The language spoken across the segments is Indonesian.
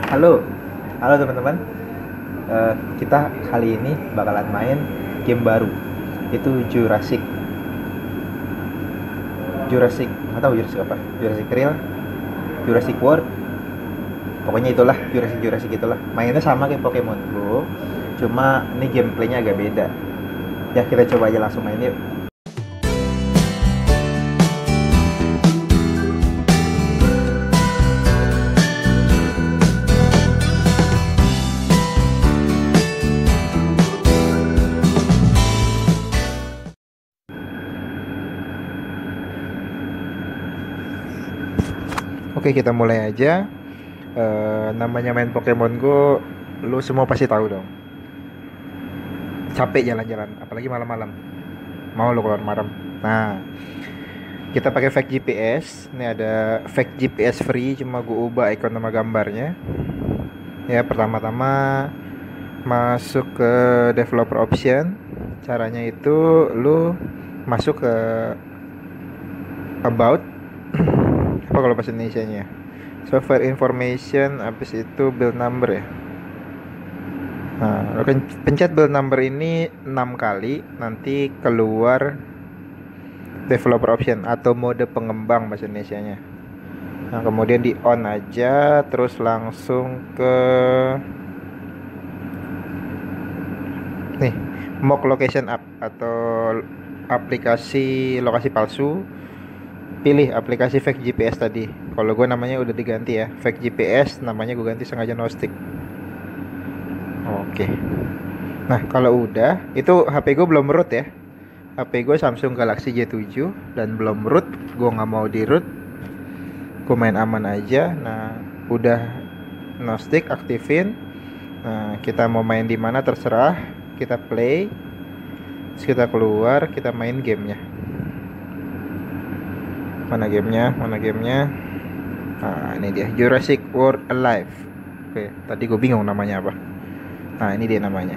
Halo, halo teman-teman. Kita kali ini bakalan main game baru. Itu Jurassic, nggak tahu Jurassic apa? Jurassic Real, Jurassic World. Pokoknya itulah Jurassic itulah. Mainnya sama kayak Pokemon Go, cuma ini gameplaynya agak beda. Ya kita coba aja langsung main yuk. Oke, kita mulai aja. Namanya main Pokemon Go, lu semua pasti tahu dong. Capek jalan-jalan, apalagi malam-malam. Mau lu keluar malam. Nah, kita pakai fake GPS. Ini ada fake GPS free, cuma gue ubah icon sama gambarnya. Ya, pertama-tama masuk ke developer option. Caranya itu lu masuk ke about apa kalau bahasa Indonesianya, software information, habis itu build number ya. Nah, lo pencet build number ini 6 kali, nanti keluar developer option atau mode pengembang bahasa Indonesianya. Nah, kemudian di on aja, terus langsung ke nih, mock location app atau aplikasi lokasi palsu. Pilih aplikasi fake GPS tadi. Kalau gue namanya udah diganti ya, fake GPS, namanya gue ganti sengaja Gnostic. Oke. Nah, kalau udah, itu HP gue belum root ya. HP gue Samsung Galaxy J7 dan belum root. Gue nggak mau di root. Gue main aman aja. Nah, udah Gnostic aktifin. Nah, kita mau main di mana terserah. Kita play. Terus kita keluar, kita main gamenya. Mana gamenya? Nah, ini dia, Jurassic World Alive. Oke, tadi gue bingung namanya apa. Nah, ini dia namanya.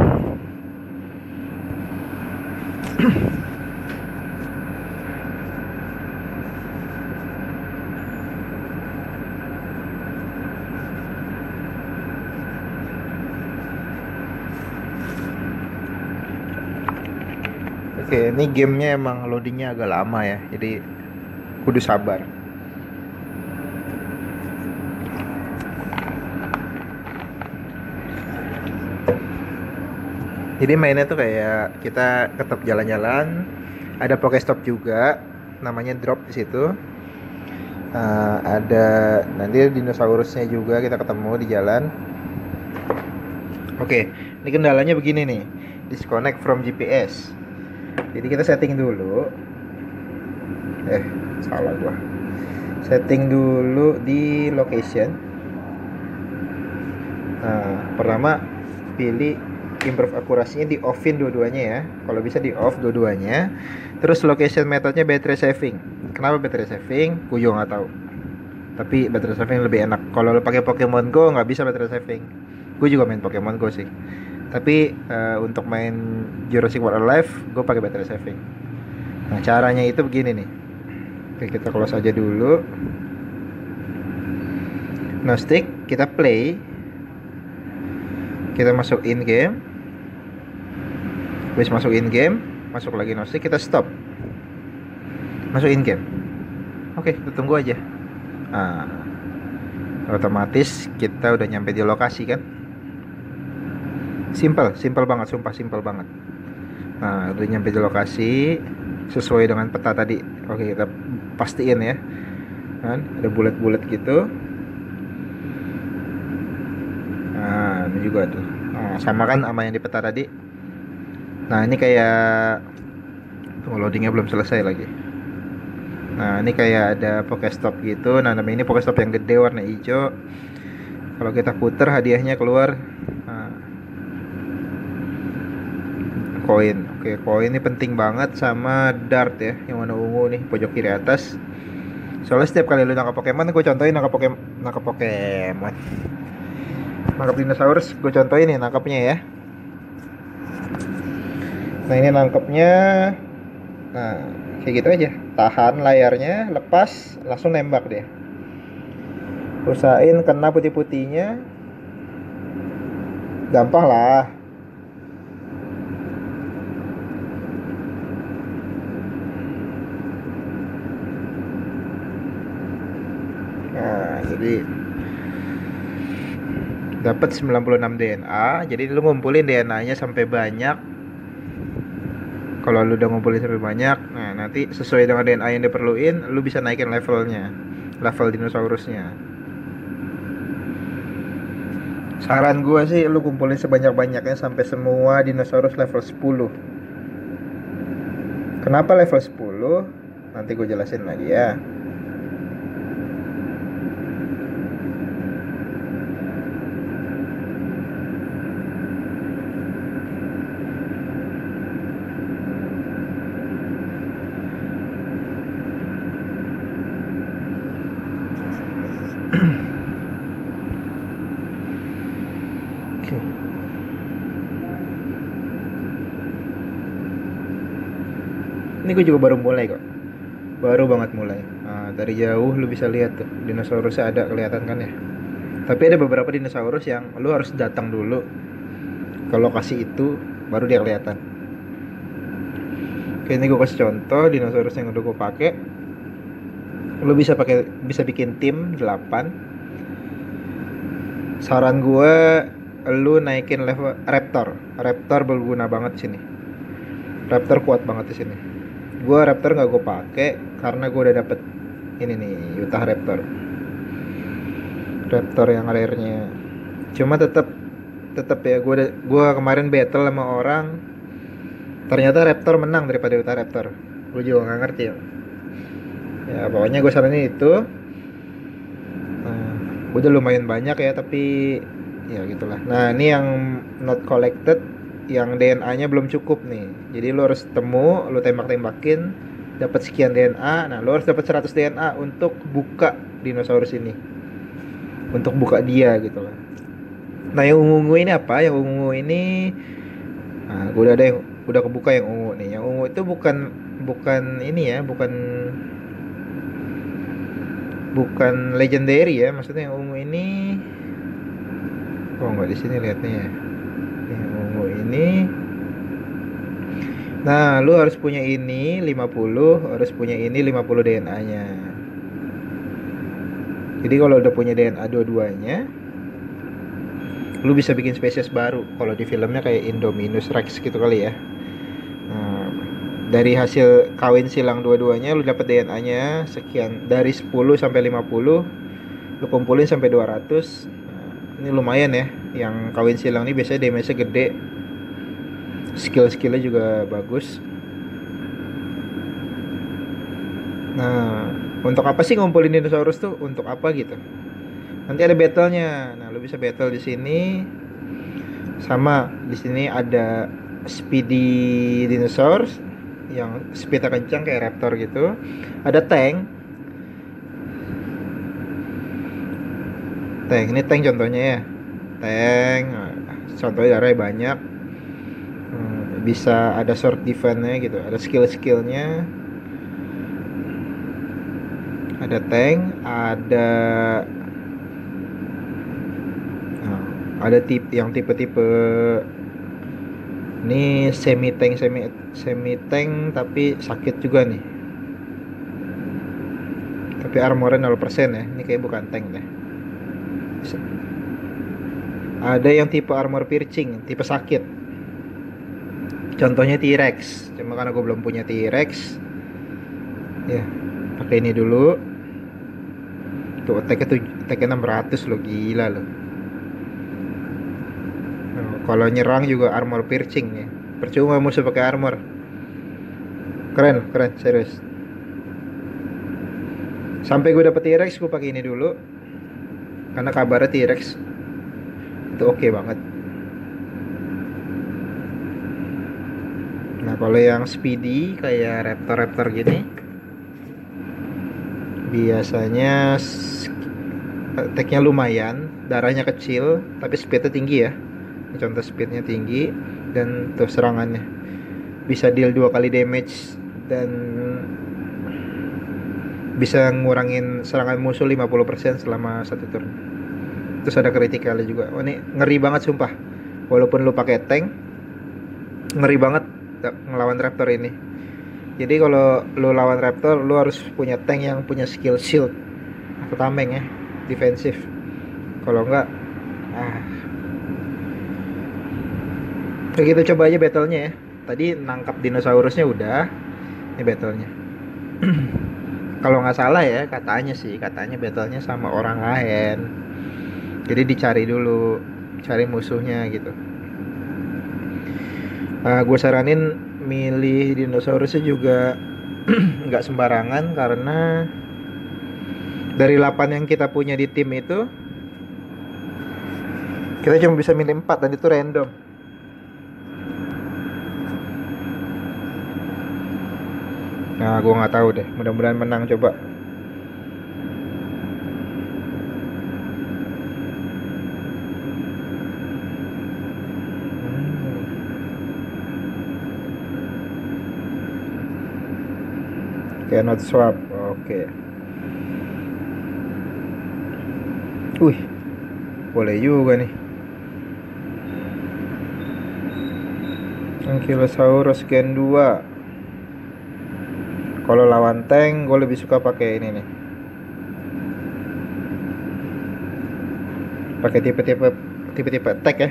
Oke, ini gamenya emang loadingnya agak lama ya, jadi kudu sabar. Jadi mainnya tuh kayak kita tetap jalan-jalan, ada Pokestop juga, namanya drop di situ. Ada nanti dinosaurusnya juga kita ketemu di jalan. Oke, ini kendalanya begini nih, disconnect from GPS. Jadi kita setting dulu. Salah gua. Setting dulu di location. Nah, pertama pilih improve akurasinya, di offin dua-duanya ya. Kalau bisa di off dua-duanya. Terus location metodenya battery saving. Kenapa battery saving? Gue juga nggak tahu. Tapi battery saving lebih enak. Kalau lo pakai Pokemon Go nggak bisa battery saving. Gue juga main Pokemon Go sih. Tapi untuk main Jurassic World Alive, gue pakai battery saving. Nah, caranya itu begini nih. Oke, kita close aja dulu. Gnostic, kita play. Kita masuk in game. Habis masuk in game, masuk lagi Gnostic, kita stop. Masuk in game. Oke, kita tunggu aja. Nah, otomatis kita udah nyampe di lokasi kan. Simple banget, sumpah simple banget. Nah, udah nyampe di lokasi sesuai dengan peta tadi. Oke, kita pastiin ya. Kan ada bulat-bulat gitu. Nah, ini juga tuh. Nah, sama kan sama yang di peta tadi. Nah, ini kayak tunggu, loadingnya belum selesai lagi. Nah, ini kayak ada Pokestop gitu. Nah, namanya ini Pokestop yang gede warna hijau. Kalau kita puter hadiahnya keluar. Nah, koin. Oke, koin ini penting banget, sama dart ya, yang warna ungu nih pojok kiri atas. Soalnya setiap kali lu nangkap Pokemon, gue contohin nangkap Pokemon. Nangkap dinosaurus, gue contohin nih nangkapnya ya. Nah, ini nangkapnya. Nah, kayak gitu aja. Tahan layarnya, lepas, langsung nembak deh. Usahain kena putih-putihnya, gampang lah. Nah, jadi dapat 96 DNA. Jadi lu ngumpulin DNA-nya sampai banyak. Kalau lu udah ngumpulin sampai banyak, nah nanti sesuai dengan DNA yang diperluin, lu bisa naikin levelnya, level dinosaurusnya. Saran gua sih lu kumpulin sebanyak-banyaknya sampai semua dinosaurus level 10. Kenapa level 10? Nanti gue jelasin lagi ya. Ini gue juga baru mulai kok, baru banget mulai. Nah, dari jauh lu bisa lihat tuh dinosaurusnya ada kelihatan kan ya. Tapi ada beberapa dinosaurus yang lu harus datang dulu ke lokasi itu baru dia kelihatan. Oke, ini gue kasih contoh dinosaurus yang udah gue pakai. Lu bisa bikin tim 8. Saran gue lu naikin level Raptor. Raptor berguna banget di sini. Raptor kuat banget di sini. Gue Raptor nggak gue pakai karena gue udah dapet ini nih Utah Raptor. Raptor yang rare-nya. Cuma tetap ya gue kemarin battle sama orang, ternyata Raptor menang daripada Utah Raptor. Gue juga nggak ngerti ya. Ya pokoknya gue saranin itu. Udah lumayan banyak ya, tapi ya gitulah. Nah ini yang not collected, yang DNA-nya belum cukup nih. Jadi lo harus lo tembak-tembakin, dapat sekian DNA. Nah lo harus dapat 100 DNA untuk buka dinosaurus ini, untuk buka dia gitu lah. Nah yang ungu ini apa? Yang ungu ini, nah gue udah kebuka yang ungu nih. Yang ungu itu bukan ini ya, bukan legendary ya. Maksudnya yang ungu ini, oh nggak di sini lihatnya ya. Yang ungu ini, nah lu harus punya ini 50, harus punya ini 50 DNA-nya. Jadi kalau udah punya DNA dua-duanya, lu bisa bikin spesies baru. Kalau di filmnya kayak Indominus Rex gitu kali ya. Nah, dari hasil kawin silang dua-duanya lu dapat DNA-nya sekian, dari 10 sampai 50 lu kumpulin sampai 200. Nah, ini lumayan ya. Yang kawin silang ini biasanya damage-nya gede, skill-skillnya juga bagus. Nah, untuk apa sih ngumpulin dinosaurus tuh? Untuk apa gitu? Nanti ada battle-nya. Nah, lu bisa battle di sini. Sama di sini ada speedy dinosaurs yang speednya kencang kayak raptor gitu. Ada tank. Ini tank contohnya ya. Tank, contohnya darahnya banyak. Bisa ada short defense-nya gitu, ada skill-skillnya. Ada tank, ada tipe-tipe ini semi tank tapi sakit juga nih. Tapi armornya 0% ya. Ini kayak bukan tank deh. Ada yang tipe armor piercing, tipe sakit. Contohnya T-Rex. Cuma karena gue belum punya T-Rex, ya pakai ini dulu. Tuh attack-nya 600 loh, gila loh. Kalau nyerang juga armor piercing ya. Percuma musuh pakai armor. Keren serius. Sampai gue dapet T-Rex gue pakai ini dulu. Karena kabarnya T-Rex itu oke banget. Nah kalau yang speedy kayak raptor gini, biasanya attack-nya lumayan, darahnya kecil, tapi speednya tinggi ya. Ini contoh speednya tinggi, dan tuh serangannya bisa deal 2 kali damage, dan bisa ngurangin serangan musuh 50% selama satu turn. Terus ada critical juga. Oh, ini ngeri banget sumpah. Walaupun lu pakai tank, ngeri banget ngelawan raptor ini. Jadi kalau lu lawan raptor, lu harus punya tank yang punya skill shield atau tameng ya, defensif. Kalau enggak, kita coba aja battlenya ya. Tadi nangkap dinosaurusnya udah, ini battlenya. Kalau nggak salah ya, katanya battlenya sama orang lain. Jadi dicari dulu, cari musuhnya gitu. Gue saranin milih dinosaurusnya juga nggak sembarangan, karena dari 8 yang kita punya di tim itu, kita cuma bisa milih 4 dan itu random. Nah, gue nggak tahu deh. Mudah-mudahan menang coba. Cannot swap. Oke. Wih, boleh juga nih. Ankylosaurus Gen 2. Kalau lawan tank, gue lebih suka pakai ini nih. Pakai tipe-tipe attack ya.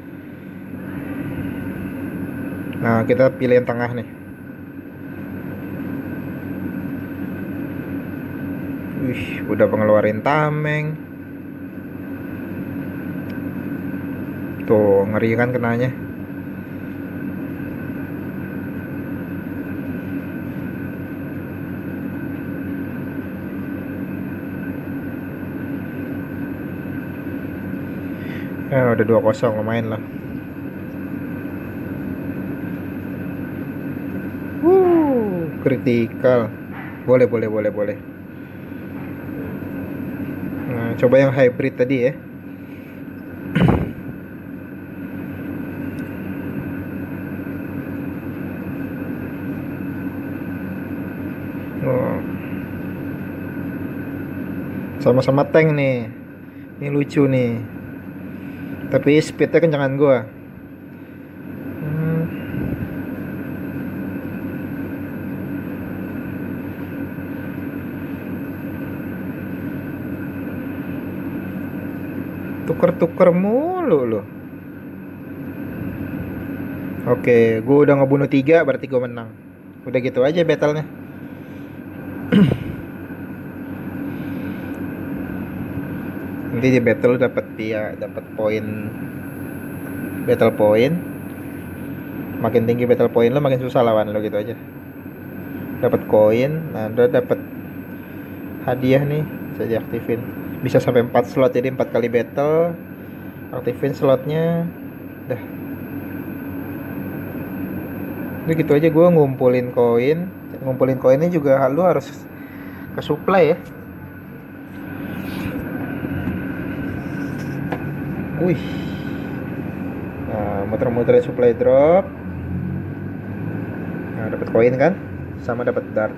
Nah, kita pilih yang tengah nih. Wih, udah pengeluarin tameng. Tuh, ngeri kan kenanya. Ya, udah 2-0, lumayan lah. Critical. Boleh. Nah, coba yang hybrid tadi ya. Oh. Sama-sama tank nih. Ini lucu nih. Tapi speednya kencangan gua. Tuker-tuker mulu loh. Oke, gue udah ngebunuh 3, berarti gue menang. Udah gitu aja battlenya. Nanti di battle dapat poin, battle point. Makin tinggi battle point lo, makin susah lawan lo, gitu aja. Dapat koin, nah udah dapat hadiah nih, bisa diaktifin. Bisa sampai 4 slot, jadi 4 kali battle. Aktifin slotnya. Dah. Udah gitu aja, gue ngumpulin koin. Ngumpulin koinnya juga lu harus ke supply ya. Wih. Nah, muter-muter supply drop. Nah, dapat koin kan? Sama dapat dart.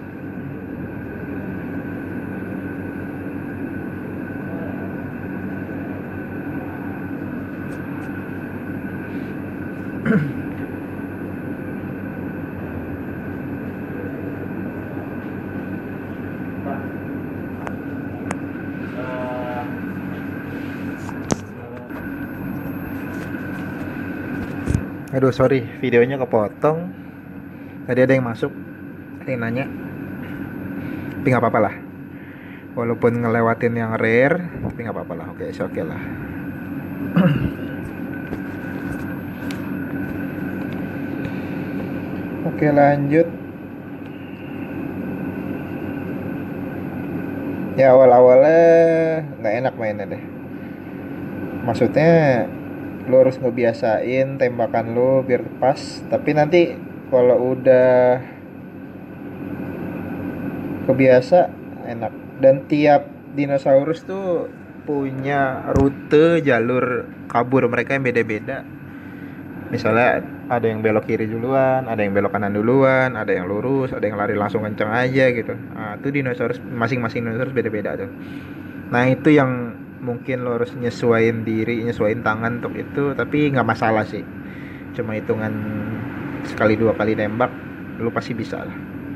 Aduh, sorry, videonya kepotong. Tadi ada yang masuk, ada yang nanya. Tapi nggak apa-apa lah. Walaupun ngelewatin yang rare, tapi nggak apa-apa lah. Oke, oke lah. Oke, lanjut. Ya, awal-awalnya nggak enak mainnya deh. Maksudnya lo harus ngebiasain tembakan lo biar pas, tapi nanti kalau udah kebiasa enak. Dan tiap dinosaurus tuh punya rute jalur kabur mereka yang beda-beda. Misalnya ada yang belok kiri duluan, ada yang belok kanan duluan, ada yang lurus, ada yang lari langsung kenceng aja gitu. Nah, itu dinosaurus masing-masing dinosaurus beda-beda tuh. Nah, itu yang mungkin lo harus nyesuaiin diri, nyesuaiin tangan untuk itu, tapi nggak masalah sih. Cuma hitungan sekali dua kali nembak, lo pasti bisa lah.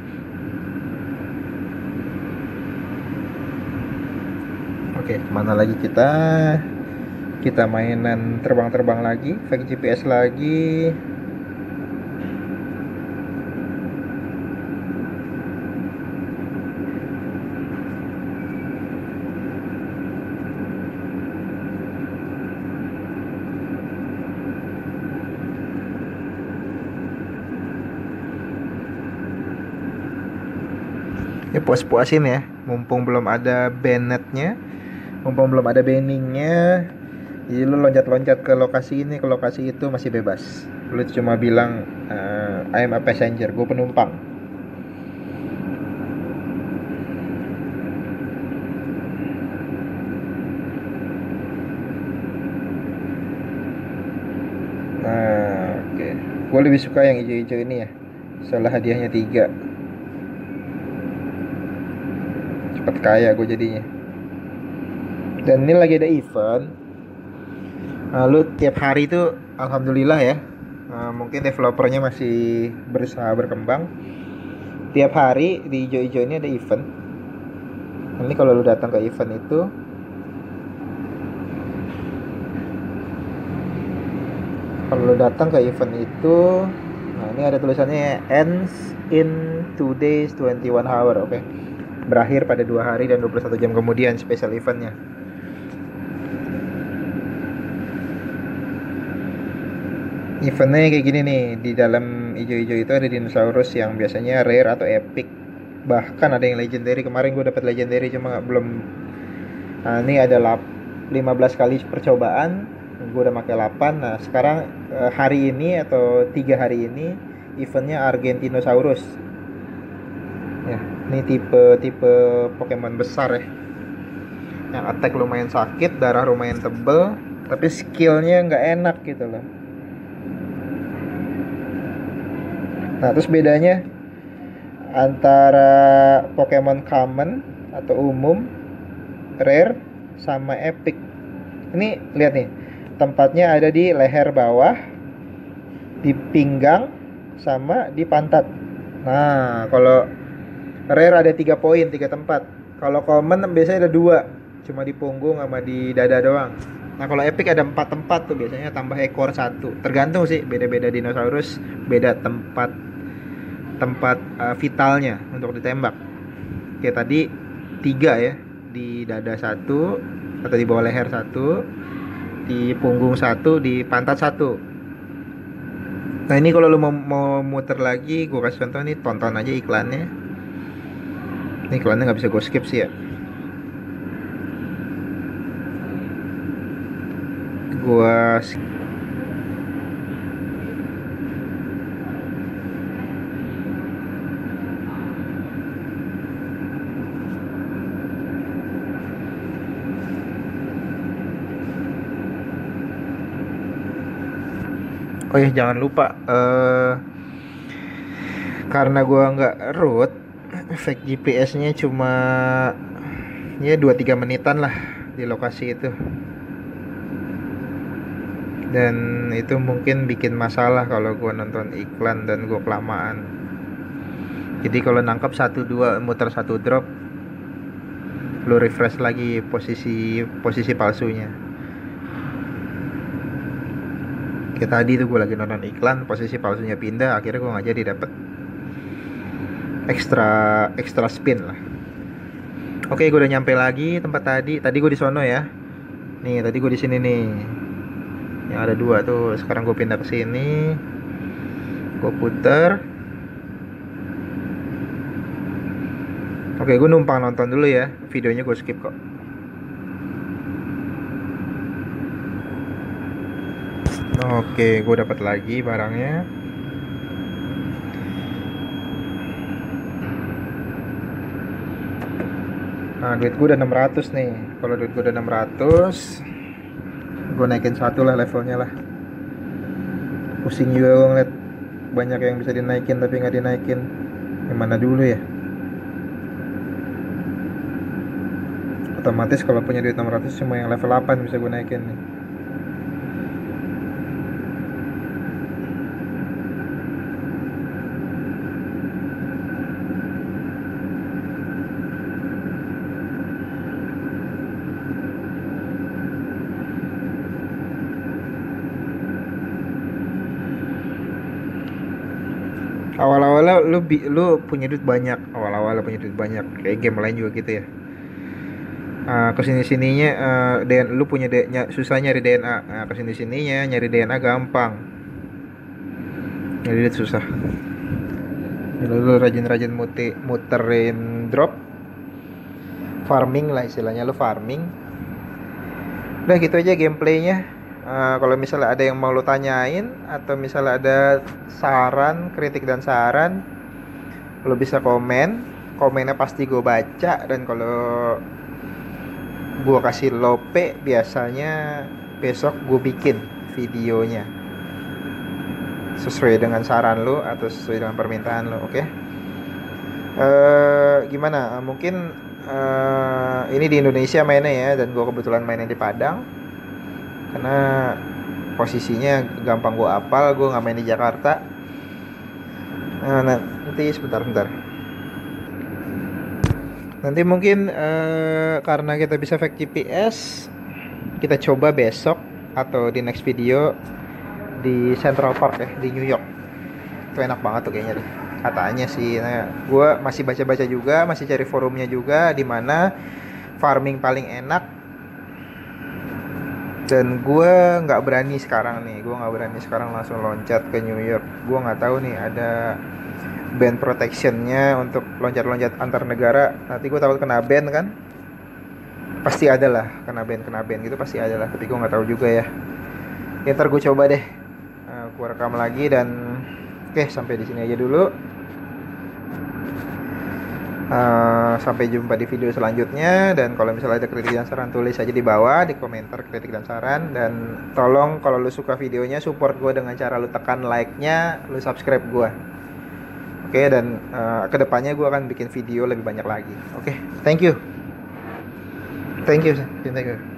Oke, kemana lagi kita? Kita mainan terbang-terbang lagi, fake GPS lagi. Ya puas-puasin ya, mumpung belum ada bannetnya, mumpung belum ada banningnya. Jadi lu loncat-loncat ke lokasi ini, ke lokasi itu masih bebas. Lu cuma bilang, I am a passenger, gue penumpang. Nah, oke. Gue lebih suka yang hijau-hijau ini ya. Soalnya hadiahnya 3. Cepet kaya gue jadinya. Dan ini lagi ada event. Lu tiap hari itu, alhamdulillah ya. Mungkin developernya masih berusaha berkembang. Tiap hari di hijau-hijau ini ada event. Ini kalau lu datang ke event itu, nah ini ada tulisannya ends in 2 days 21 hour, oke. Berakhir pada 2 hari dan 21 jam kemudian special eventnya. Eventnya kayak gini nih, di dalam hijau-hijau itu ada dinosaurus yang biasanya rare atau epic. Bahkan ada yang legendary, kemarin gue dapat legendary cuma belum. Nah, ini ada 15 kali percobaan, gue udah pakai 8. Nah, sekarang hari ini atau 3 hari ini eventnya Argentinosaurus. Ya, ini tipe Pokemon besar ya. Yang attack lumayan sakit, darah lumayan tebel, tapi skillnya nggak enak gitu loh. Nah, terus bedanya antara Pokemon common atau umum, rare, sama epic. Ini lihat nih, tempatnya ada di leher bawah, di pinggang, sama di pantat. Nah, kalau rare ada 3 poin, 3 tempat. Kalau common biasanya ada 2, cuma di punggung sama di dada doang. Nah, kalau epic ada 4 tempat tuh, biasanya tambah ekor 1. Tergantung sih, beda-beda dinosaurus, beda tempat vitalnya untuk ditembak. Kayak tadi 3 ya, di dada 1 atau di bawah leher 1, di punggung 1, di pantat 1. Nah, ini kalau lu mau muter lagi, gue kasih contoh nih, tonton aja iklannya. Ini iklannya nggak bisa gue skip sih ya. Gua Oh ya, jangan lupa karena gua nggak root, fake GPS-nya cuma ya 2-3 menitan lah di lokasi itu. Dan itu mungkin bikin masalah kalau gua nonton iklan dan gua kelamaan. Jadi kalau nangkap 1-2 muter 1 drop, lu refresh lagi posisi palsunya. Kayak tadi tuh gue lagi nonton iklan, posisi palsunya pindah, akhirnya gue nggak jadi dapet extra spin lah. Oke, gue udah nyampe lagi tempat tadi gue di sono ya. Nih, tadi gue di sini nih, yang ada 2 tuh. Sekarang gue pindah ke sini, gue puter. Oke, gue numpang nonton dulu ya, videonya gue skip kok. Oke, gue dapat lagi barangnya. Nah, duit gue udah 600 nih. Kalau duit gue udah 600, gue naikin 1 lah levelnya lah. Pusing juga gue ngeliat banyak yang bisa dinaikin tapi nggak dinaikin. Yang mana dulu ya? Otomatis kalau punya duit 600 cuma yang level 8 bisa gue naikin nih. Awal-awalnya lu punya duit banyak, awal-awalnya punya duit banyak, kayak game lain juga gitu ya. Kesini sininya lu punya susah nyari DNA. Kesini sininya nyari DNA gampang, nyari duit susah. Lu rajin-rajin muterin drop, farming lah istilahnya, lu farming. Udah gitu aja gameplaynya. Kalau misalnya ada yang mau lu tanyain atau misalnya ada saran, kritik dan saran, lu bisa komennya pasti gue baca. Dan kalau gue kasih lope, biasanya besok gue bikin videonya sesuai dengan saran lu atau sesuai dengan permintaan lu, oke? Gimana? Mungkin ini di Indonesia mainnya ya, dan gue kebetulan mainnya di Padang karena posisinya gampang gue apal. Gue nggak main di Jakarta. Nanti sebentar. Nanti mungkin karena kita bisa fake GPS, kita coba besok atau di next video di Central Park ya, di New York. Itu enak banget tuh kayaknya deh, katanya sih. Nah, gue masih baca-baca juga, masih cari forumnya juga di mana farming paling enak. Dan gue nggak berani sekarang langsung loncat ke New York. Gue nggak tahu nih ada ban protectionnya untuk loncat-loncat antar negara. Nanti gue takut kena ban kan. Pasti ada lah, kena ban gitu pasti ada lah. Tapi gue nggak tahu juga ya. Ntar gue coba deh, gue rekam lagi. Dan oke, sampai di sini aja dulu. Sampai jumpa di video selanjutnya. Dan kalau misalnya ada kritik dan saran, tulis aja di bawah di komentar kritik dan saran. Dan tolong kalau lu suka videonya, support gue dengan cara lu tekan like-nya, lu subscribe gue. Oke, dan kedepannya gue akan bikin video lebih banyak lagi. Oke, thank you.